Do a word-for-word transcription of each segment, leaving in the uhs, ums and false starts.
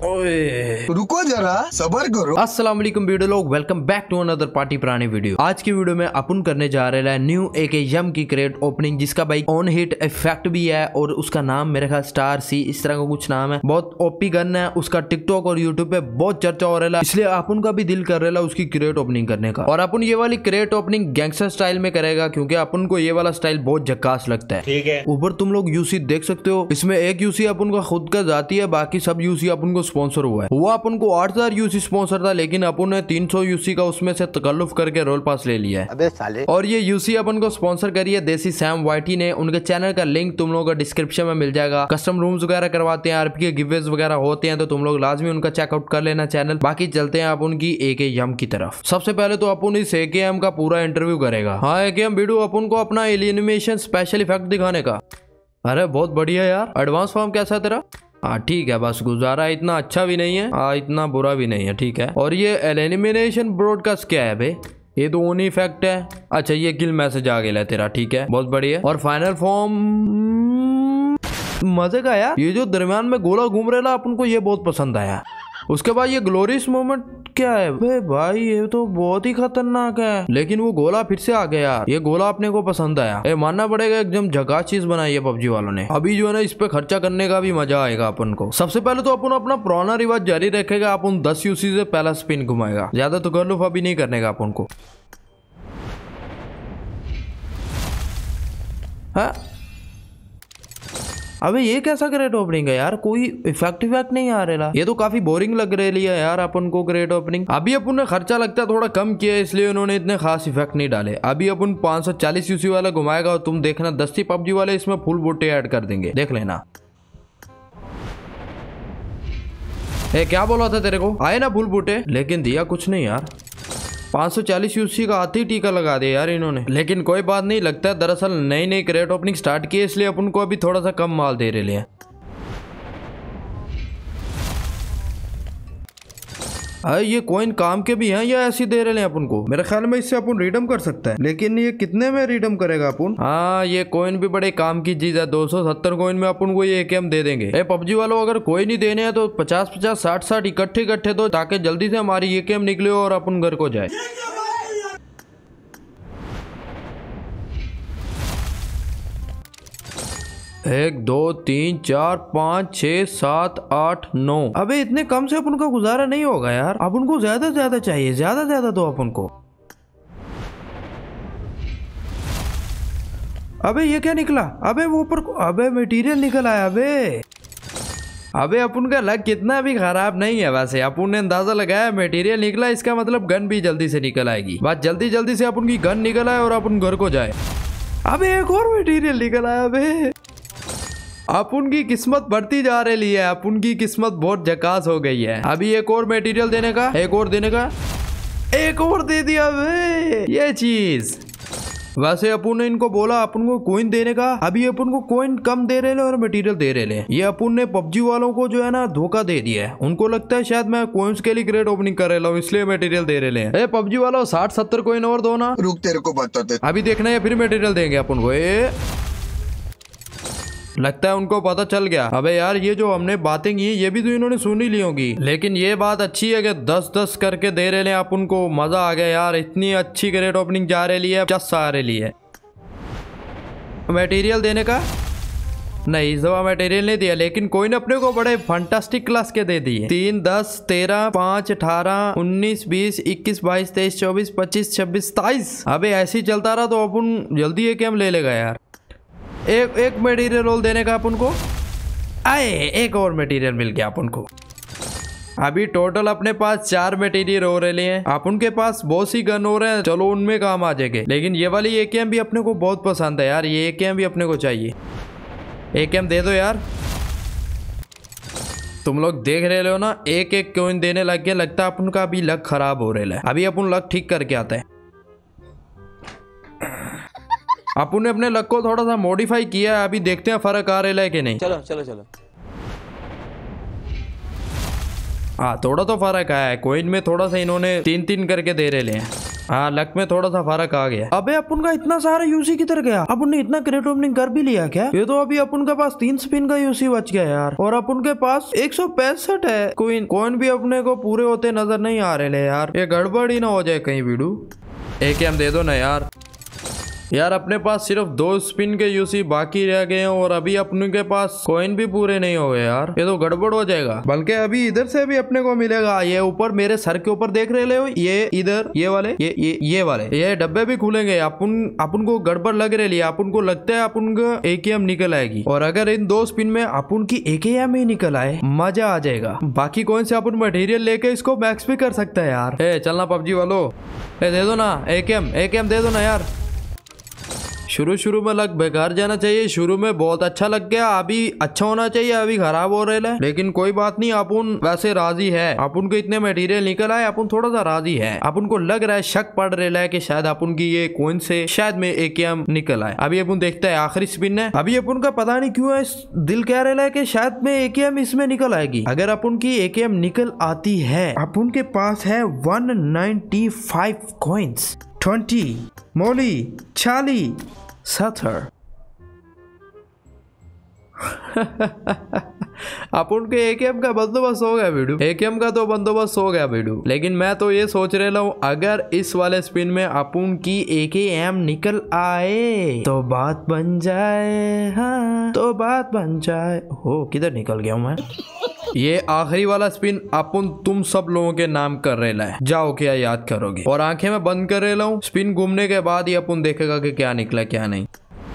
ओए रुको जरा सबर करो। अस्सलाम वालेकुम वीडियो लोग, welcome back to another party पुरानी वीडियो। आज की वीडियो में अपन करने जा रहे हैं न्यू एके यम की क्रेट ओपनिंग, जिसका भाई ऑन हिट इफेक्ट भी है और उसका नाम मेरे ख्याल स्टार सी इस तरह का कुछ नाम है। बहुत ओपी गन है, उसका टिकटॉक और यूट्यूब पे बहुत चर्चा हो रहा है, इसलिए अपन का भी दिल कर रहा है उसकी क्रेट ओपनिंग करने का। और अपन ये वाली क्रेट ओपनिंग गैंगस्टर स्टाइल में करेगा क्योंकि अपन को ये वाला स्टाइल बहुत झकास लगता है। ठीक है, ऊपर तुम लोग यूसी देख सकते हो, इसमें एक यूसी अपन का खुद का जाती है, बाकी सब यूसी अपन को स्पॉन्सर हुआ है। वो अपन को आठ हजार यूसी स्पॉन्सर था, लेकिन अपन ने तीन सौ यूसी का उसमें से तकल्लुफ करके रोल पास ले लिया है। अबे साले। और ये यूसी अपन को स्पॉन्सर करी है देसी सैम वाइटी ने। उनके चैनल का लिंक तुम लोगों का डिस्क्रिप्शन में मिल जाएगा। कस्टम रूम्स वगैरह करवाते हैं, आरपी के गिवेज वगैरह होते हैं, तो तुम लोग लाजमी उनका चेकआउट कर लेना चैनल। बाकी चलते हैं अपन की एके यम की तरफ। सबसे पहले तो अपन इस एके यम का पूरा इंटरव्यू करेगा। हाँ एके यम वीडियो अपन को अपना एलिमिनेशन स्पेशल इफेक्ट दिखाने का। अरे बहुत बढ़िया यार, एडवांस फॉर्म कैसा है तेरा? हाँ ठीक है, बस गुजारा इतना अच्छा भी नहीं है, हाँ इतना बुरा भी नहीं है, ठीक है। और ये एलिमिनेशन ब्रॉडकास्ट क्या है बे? ये तो ओन इफेक्ट है। अच्छा ये किल मैसेज आ गया तेरा, ठीक है बहुत बढ़िया। और फाइनल फॉर्म मजे का यार, ये जो दरमियान में गोला घूम रहा है अपन को ये बहुत पसंद आया। उसके बाद ये ग्लोरियस मोमेंट क्या है बे भाई? ये तो बहुत ही खतरनाक है, लेकिन वो गोला फिर से आ गया यार। ये गोला अपने को पसंद आया, ये मानना पड़ेगा एकदम झकास चीज बनाई है पबजी वालों ने। अभी जो है ना इस पे खर्चा करने का भी मजा आएगा अपन को। सबसे पहले तो अपन अपना पुराना रिवाज जारी रखेगा, अपन दस यूसी से पहला स्पिन घुमाएगा, ज्यादा तो गर्लुफ अभी नहीं करने का अपन को। हाँ अबे ये कैसा ग्रेट ओपनिंग है यार, कोई इफेक्ट इफेक्ट नहीं आ रहा। ये तो काफी बोरिंग लग रही है यार अपन को ग्रेट ओपनिंग। अभी अपन ने खर्चा लगता है थोड़ा कम किया, इसलिए उन्होंने इतने खास इफेक्ट नहीं डाले। अभी अपन पाँच सौ चालीस यूसी वाला घुमाएगा और तुम देखना दस्ती पबजी वाले इसमें फुल बूटे ऐड कर देंगे, देख लेना। ए, क्या बोला था तेरे को? आए ना फुल बूटे, लेकिन दिया कुछ नहीं यार। पाँच सौ चालीस यूसी का आते ही टीका लगा दिया यार इन्होंने। लेकिन कोई बात नहीं, लगता है दरअसल नई नई क्रेट ओपनिंग स्टार्ट की है, इसलिए अपन को अभी थोड़ा सा कम माल दे रहे हैं। अरे ये कॉइन काम के भी हैं या ऐसे दे रहे हैं अपन को? मेरे ख्याल में इससे अपन रिडम कर सकते हैं, लेकिन ये कितने में रिडम करेगा अपन? हाँ ये कॉइन भी बड़े काम की चीज है। दो सौ सत्तर कॉइन में अपन को ये एकेएम दे देंगे। ए पबजी वालों, अगर कोई नहीं देने हैं तो पचास पचास साठ साठ इकट्ठे इकट्ठे दो, ताकि जल्दी से हमारी एकेएम निकले और अपन घर को जाए। एक दो तीन चार पाँच छः सात आठ नौ। अबे इतने कम से अपन का गुजारा नहीं होगा यार, अपन को ज्यादा ज्यादा चाहिए, ज्यादा ज्यादा दो अपन को। अबे ये क्या निकला? अबे वो ऊपर, अबे मटेरियल निकल आया बे। अबे अपन का लक कितना भी खराब नहीं है वैसे। अपन ने अंदाजा लगाया मटेरियल निकला, इसका मतलब गन भी जल्दी से निकल आएगी। बस जल्दी जल्दी से अपन की गन निकल आए और अपन घर को जाए। अबे एक और मटेरियल निकल आया बे। अपन की किस्मत बढ़ती जा रही है, अपन की किस्मत बहुत झकास हो गई है। अभी एक और मटेरियल देने का, एक और देने का, एक और दे दिया बे ये चीज। वैसे अपन ने इनको बोला अपन को कॉइन देने का, अभी अपन को कॉइन कम दे रहे हैं और मटेरियल दे रहे हैं। ये अपन ने पबजी वालों को जो है ना धोखा दे दिया है। उनको लगता है शायद मैं कॉइन्स के लिए ग्रेट ओपनिंग कर रहा हूँ, इसलिए मटेरियल दे रहे हैं। ए पबजी वालों साठ सत्तर कॉइन और दो ना। रुक तेरे को बताते, अभी देखना है फिर मटेरियल देंगे अपन को। ए लगता है उनको पता चल गया। अबे यार ये जो हमने बातें की ये भी तो इन्होंने सुन ही ली होगी, लेकिन ये बात अच्छी है कि दस दस करके दे रहे हैं अपन को। मजा आ गया यार, इतनी अच्छी ग्रेट ओपनिंग जा रही है, चस आ रही है। मटेरियल देने का नहीं, इस दफा मटेरियल नहीं दिया, लेकिन कोई ने अपने को बड़े फंटास्टिक क्लास के दे दिए। तीन दस तेरह पाँच अठारह उन्नीस बीस इक्कीस बाईस तेईस चौबीस पच्चीस छब्बीस सताईस। अबे ऐसे ही चलता रहा तो अपन जल्दी एक हम ले लेगा यार। एक एक मटेरियल रोल देने का अपन को। आए एक और मटेरियल मिल गया अपन को। अभी टोटल अपने पास चार मटेरियल हो रहे हैं। अपन के पास बहुत सी गन हो रहे हैं, चलो उनमें काम आ जाएंगे। लेकिन ये वाली एकेएम भी अपने को बहुत पसंद है यार, ये एकेएम भी अपने को चाहिए। एकेएम दे दो यार। तुम लोग देख रहे हो ना, एक एक कॉइन देने लग गया। लगता है अपन का अभी लक खराब हो रहा है, अभी अपन लक ठीक करके आता है। अपन ने अपने लक को थोड़ा सा मॉडिफाई किया है, अभी देखते हैं फर्क आ रहा है कि नहीं। चलो चलो चलो। हाँ थोड़ा तो फर्क आया है, कॉइन में थोड़ा सा इन्होंने तीन तीन करके दे रहे हैं। हाँ लक में थोड़ा सा फर्क आ गया। अबे अपन का इतना सारा यूसी किधर गया? अपन ने इतना क्रेट ओपनिंग कर भी लिया क्या? ये तो अभी अपन के पास तीन स्पिन का यूसी बच गया यार, और अपन के पास एक सौ पैंसठ है। कोइन कॉइन भी अपने को पूरे होते नजर नहीं आ रहे ले यार, ये गड़बड़ ही ना हो जाए कहीं वीडियो। एक एम दे दो ना यार। यार अपने पास सिर्फ दो स्पिन के यूसी बाकी रह गए हैं और अभी अपने के पास कॉइन भी पूरे नहीं हो गए यार, ये तो गड़बड़ हो जाएगा। बल्कि अभी इधर से भी अपने को मिलेगा। ये ऊपर मेरे सर के ऊपर देख रहे हो, ये इधर ये वाले ये ये ये वाले ये डब्बे भी खुलेंगे। अपन अपन को गड़बड़ लग रही है, अपन को लगता है अपन को एक एम निकल आएगी, और अगर इन दो स्पिन में अपन की एक एम ही निकल आए मजा आ जाएगा। बाकी कौन से अपन मटेरियल लेके इसको मैक्स भी कर सकता है यार। ए चलना पबजी वालों, ए दे दो ना एक एम एक एम दे दो ना यार। शुरू शुरू में लग बेकार जाना चाहिए, शुरू में बहुत अच्छा लग गया, अभी अच्छा होना चाहिए, अभी खराब हो रहा है। लेकिन कोई बात नहीं, अपन वैसे राजी है। अपन को इतने मटेरियल निकल आए, अपन थोड़ा सा राजी है। अपन को लग रहा है, शक पड़ रहा है कि शायद अपन की ये कौन से शायद में एक एम निकल आए। अभी अपन देखते हैं, आखिरी स्पिन है। अभी अपन का पता नहीं क्यों है दिल कह रहा है कि शायद में एक एम इसमें निकल आएगी। अगर अपन की एक एम निकल आती है, अपन के पास है one ninety five coins, twenty मोली चाली सत्तर। अपन के एक एम का बंदोबस्त हो गया वीडियो, एक एम का तो बंदोबस्त हो गया वीडियो। लेकिन मैं तो ये सोच रहा हूँ, अगर इस वाले स्पिन में अपन की एक एम निकल आए तो बात बन जाए। हाँ तो बात बन जाए। हो किधर निकल गया हूँ मैं? ये आखिरी वाला स्पिन अपन तुम सब लोगों के नाम कर रहे है, जाओ क्या याद करोगे। और आंखें मैं बंद कर रहा हूँ, स्पिन घूमने के बाद ही अपन देखेगा कि क्या निकला क्या नहीं।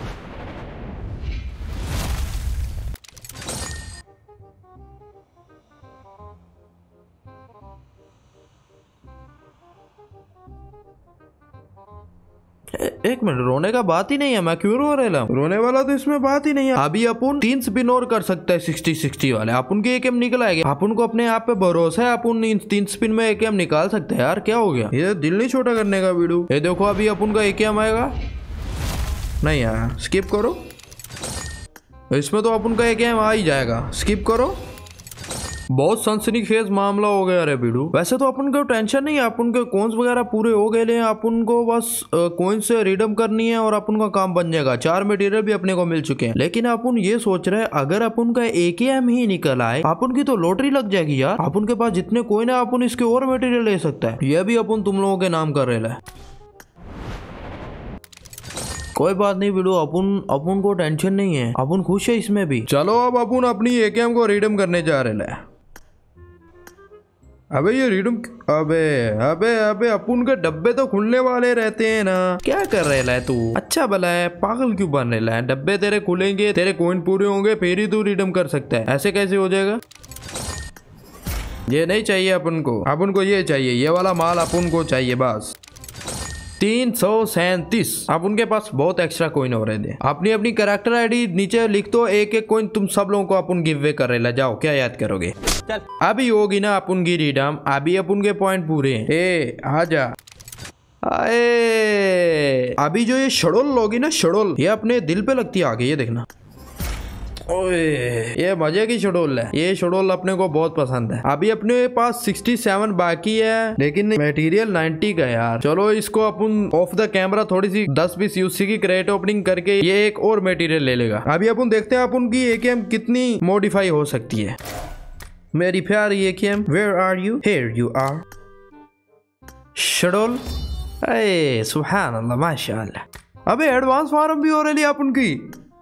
एक मिनट, रोने का बात ही नहीं है, मैं क्यों रो रहा हूँ? रोने वाला तो इसमें बात ही नहीं है। अभी अपन तीन स्पिन और कर सकते हैं सिक्सटी सिक्सटी वाले, अपन के एक एम निकल आएगा। अपन को अपने आप पे भरोसा है, अपन इन तीन स्पिन में एक एम निकाल सकते हैं यार। क्या हो गया? ये दिल नहीं छोटा करने का वीडियो। ये देखो अभी अपन का एक एम आएगा नहीं यार, स्किप करो। इसमें तो अपन का एक एम आ ही जाएगा, स्किप करो। बहुत सनसनीखेज मामला हो गया रे बीडू। वैसे तो अपन को टेंशन नहीं है, अपन के कॉइन्स वगैरह पूरे हो गए हैं। अपन को बस कॉइन्स से रिडीम करनी है और अपन का काम बन जाएगा। चार मटेरियल भी अपने को मिल चुके हैं। लेकिन अपन ये सोच रहे हैं, अगर अपन का एक एम ही निकल आए, अपन की तो लॉटरी लग जाएगी यार। अपन के पास जितने कॉइन है, अपन इसके और मटेरियल ले सकता है। यह भी अपन तुम लोगों के नाम कर रहे हैं। कोई बात नहीं वीडियो, अपन अपन को टेंशन नहीं है, अपन खुश है इसमें भी। चलो अब अपन अपनी एक एम को रिडीम करने जा रहे हैं। अबे ये रिडीम, अबे अबे अबे अपन के डब्बे तो खुलने वाले रहते हैं ना। क्या कर रहे है तू? अच्छा भला है, पागल क्यों बन रहा है? डब्बे तेरे खुलेंगे, तेरे कॉइन पूरे होंगे, फिर ही तू रिडीम कर सकता है। ऐसे कैसे हो जाएगा? ये नहीं चाहिए अपन को, अपन को ये चाहिए, ये वाला माल अपन को चाहिए बस। तीन सौ सैंतीस। अब उनके पास बहुत एक्स्ट्रा कॉइन हो रहे थे। अपनी अपनी कैरेक्टर आईडी नीचे लिख दो, एक एक कॉइन तुम सब लोगों को अपन गिव वे कर रहे। जाओ क्या याद करोगे? चल अभी होगी ना अपन की रिडीम, अभी अपन के पॉइंट पूरे हैं। ए आजा, आए अभी जो ये शडोल होगी ना, शडोल ये अपने दिल पे लगती है आगे, ये देखना। ओए ये मजे की शडोल है, ये शडोल अपने को बहुत पसंद है। अभी अपने पास सड़सठ बाकी है, लेकिन मटेरियल नब्बे का यार। चलो इसको अपन ऑफ द कैमरा थोड़ी सी दस बीस यूसी की क्रेट ओपनिंग करके ये एक और मटेरियल ले लेगा। अभी अपन देखते हैं अपन की ए के एम कितनी मॉडिफाई हो सकती है। मेरी प्यारी A K M, where are you? Here you are शडोल। अरे सुभान अल्लाह, माशाअल्लाह। अबे एडवांस फार्म भी हो रही है अपन की।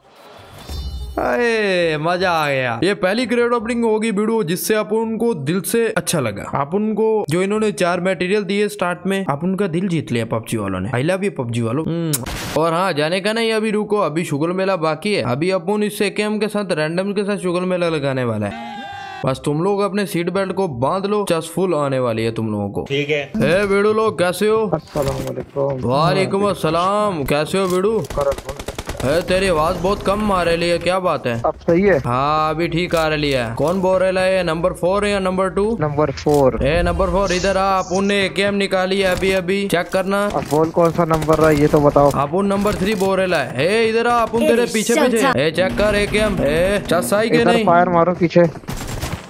अरे मजा आ गया। ये पहली क्रेट ओपनिंग होगी वीडियो जिससे अपन को दिल से अच्छा लगा। अपन को जो इन्होंने चार मटेरियल दिए स्टार्ट में, अपन का दिल जीत लिया पबजी वालों ने। आई लव यू पबजी वालों। और हाँ, जाने का नहीं अभी, रुको, अभी शुगर मेला बाकी है। अभी अपन इस ए के एम के साथ रैंडम के साथ शुगर मेला लगाने वाला है। बस तुम लोग अपने सीट बेल्ट को बांध लो, चस फुल आने वाली है तुम लोगों को। ठीक है। ए वीडियो लोग कैसे हो? अस्सलामुअलैकुम। वालेकुम अस्सलाम। कैसे हो वीडियो? है तेरी आवाज बहुत कम आ रही है, क्या बात है? अब सही है? हाँ अभी ठीक आ रही है। कौन बोल रहा है? नंबर फोर है या नंबर टू? Number four. ए नंबर फोर इधर आ, अपन ने एक एम निकाली है अभी अभी, चेक करना। अब बोल कौन सा नंबर रहा है ये तो बताओ। अपन नंबर थ्री बोल रहा है। ए इधर आ, अपन तेरे पीछे पीछे। ए चेक कर एक एम। ए चस आई के नहीं? फायर मारो पीछे।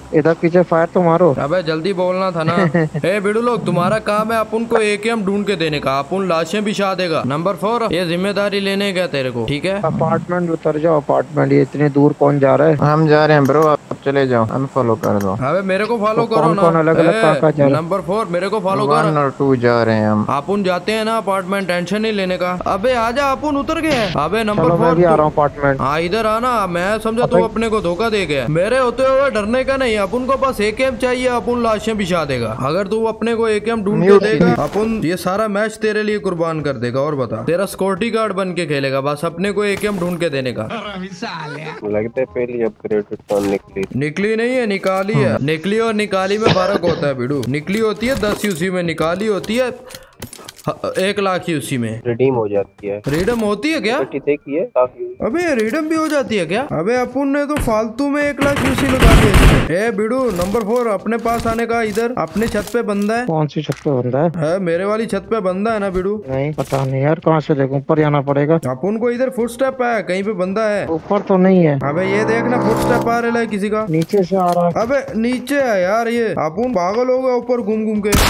इधर पीछे फायर तो मारो। अबे जल्दी बोलना था ना। ए बिडू लोग, तुम्हारा काम है अपन को एकेएम ढूंढ के देने का, अपन लाशें बिछा देगा। नंबर फोर, ये जिम्मेदारी लेने गया तेरे को, ठीक है? अपार्टमेंट उतर जाओ, अपार्टमेंट। ये इतनी दूर कौन जा रहा है? हम जा रहे हैं ब्रो, आप चले जाओ, हमें फॉलो कर दो। अबे मेरे को फॉलो तो करो कौन ना। कौन अलग अलग कहाँ कहाँ जा रहे हैं? नंबर फोर, मेरे को फॉलो वन कर। और टू जा रहे हैं हम। अपन जाते हैं ना अपार्टमेंट, टेंशन नहीं लेने का। अबे आजा, अपन उतर गए। अबे नंबर चलो मैं फोर भी आ रहा हूँ अपार्टमेंट। हाँ इधर आना। मैं समझा तू अपने को धोखा दे गया। मेरे होते हुए डरने का नहीं, अपन को बस एकेएम चाहिए, अपन लाशें बिछा देगा। अगर तू अपने को एकेएम ढूंढ के देगा, अपन ये सारा मैच तेरे लिए कुर्बान कर देगा। और बता, तेरा सिक्योरिटी गार्ड बन के खेलेगा, बस अपने को एकेएम ढूंढ के देने का। लगता है पहली अपग्रेडेड फोन निकली। निकली नहीं है, निकाली है। निकली और निकाली में फर्क होता है बिडू। निकली होती है दस यूसी में, निकाली होती है एक लाख यूसी में। रिडीम हो जाती है। रिडम होती है क्या? देखिए काफी। अबे रिडम भी हो जाती है क्या? अबे अपन ने तो फालतू में एक लाख यूसी लगा दिया। ए बिडू नंबर फोर, अपने पास आने का। इधर अपने छत पे बंदा है। कौन सी छत पे बंदा है? है मेरे वाली छत पे बंदा है ना बिडू? नहीं पता नहीं यार, कहाँ से देखूं? ऊपर जाना पड़ेगा। अपन को इधर फुट स्टेप है, कहीं पे बंदा है। ऊपर तो नहीं है। अबे ये देखना, फुट स्टेप आ रहा है किसी का। नीचे से आ रहा है। अबे नीचे है यार, ये अपन पागल हो गया ऊपर घूम घूम के।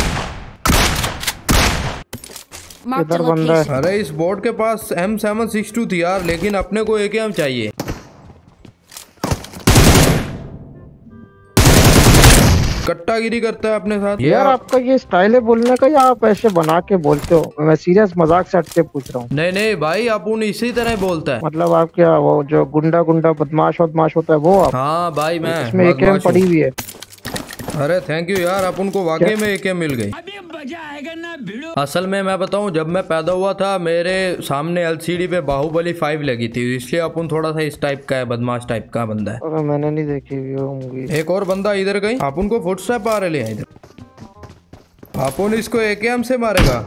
इधर बंदा है। अरे इस बोर्ड के पास एम सेवन सिक्स टू थी यार, लेकिन अपने को एक एम चाहिए। कट्टागिरी करता है अपने साथ यार आपका ये स्टाइल है बोलने का, या आप ऐसे बना के बोलते हो? मैं सीरियस मजाक से हट के पूछ रहा हूँ। नहीं नहीं भाई, अपन इसी तरह बोलता है। मतलब आप क्या वो जो गुंडा गुंडा बदमाश बदमाश होता है वो आप? हाँ भाई मैं इसमें एक एम पड़ी हुई है। अरे थैंक यू यार, अपन को वाकई में एक एम मिल गई। असल में मैं बताऊं, जब मैं पैदा हुआ था मेरे सामने एलसीडी पे बाहुबली फाइव लगी थी, इसलिए अपन थोड़ा सा इस टाइप का है, बदमाश टाइप का बंदा है। अरे मैंने नहीं देखी वो मूवी। एक और बंदा इधर गई, अपन को फुटस्टेप आ रहे हैं इधर। अपन इसको एक एम से मारेगा।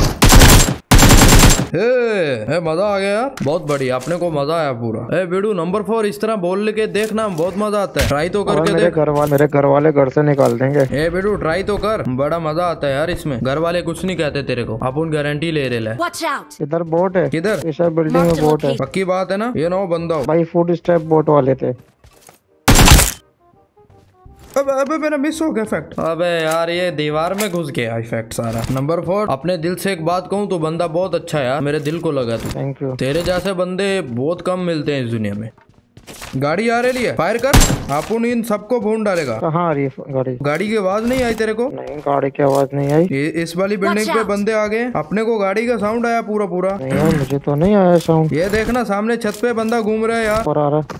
हे, हे, मजा आ गया यार, बहुत बढ़िया, अपने को मजा आया पूरा। ए बिडू नंबर फोर, इस तरह बोल के देखना, बहुत मजा आता है। ट्राई तो करके मेरे देख। घर वाले मेरे घर वाले घर से निकाल देंगे। ए बिडू ट्राई तो कर, बड़ा मजा आता है यार इसमें। घर वाले कुछ नहीं कहते तेरे को, अपन गारंटी ले रहे हैं। Watch out! इधर बोट है। किधर? इस बिल्डिंग में बोट है। पक्की बात है ना? ये नो बंदा हो भाई, फुट स्टेप बोट वाले थे। अबे अबे मेरा मिस हो गया इफेक्ट। अबे यार ये दीवार में घुस गया इफेक्ट सारा। नंबर फोर, अपने दिल से एक बात कहूँ तो बंदा बहुत अच्छा है यार, मेरे दिल को लगा तू। Thank you. तेरे जैसे बंदे बहुत कम मिलते हैं इस दुनिया में। गाड़ी आ रही है, फायर कर, अपन इन सबको भून डालेगा। कहाँ आ रही है गाड़ी? गाड़ी की आवाज नहीं आई तेरे को? नहीं, गाड़ी की आवाज नहीं आई। ये इस वाली बिल्डिंग पे बंदे आ गए, अपने को गाड़ी का साउंड आया पूरा पूरा। नहीं यार, मुझे तो नहीं आया साउंड। ये देखना सामने छत पे बंदा घूम रहा है यार। और आ रहा।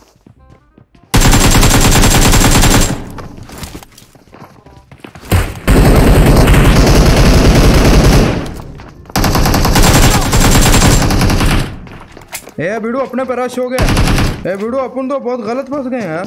ए बिडू अपने पे रश हो गया। ए बिडू अपन तो बहुत गलत फंस गए यार।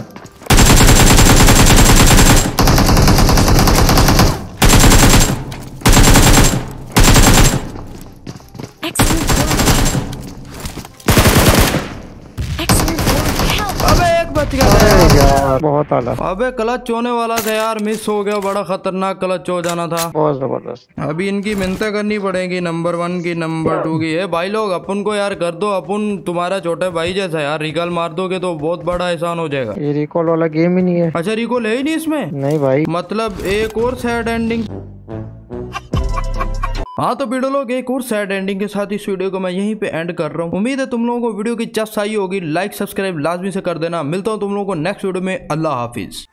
अबे एक बच गया अरे यार बहुत आला। अबे क्लच होने वाला था यार, मिस हो गया। बड़ा खतरनाक क्लच हो जाना था। बहुत जबरदस्त। अभी इनकी मिन्नतें करनी पड़ेगी, नंबर वन की नंबर टू की। है भाई लोग, अपन को यार कर दो, अपन तुम्हारा छोटे भाई जैसा यार, रिकॉल मार दोगे तो बहुत बड़ा एहसान हो जाएगा। ये रिकॉल वाला गेम ही नहीं है। अच्छा रिकॉल है ही नहीं इसमें? नहीं भाई। मतलब एक और सैड एंडिंग। हाँ तो वीडियो लोग, एक और सैड एंडिंग के साथ इस वीडियो को मैं यहीं पे एंड कर रहा हूँ। उम्मीद है तुम लोगों को वीडियो की जस्ट आई होगी। लाइक सब्सक्राइब लाजमी से कर देना। मिलता हूँ तुम लोगों को नेक्स्ट वीडियो में। अल्लाह हाफिज।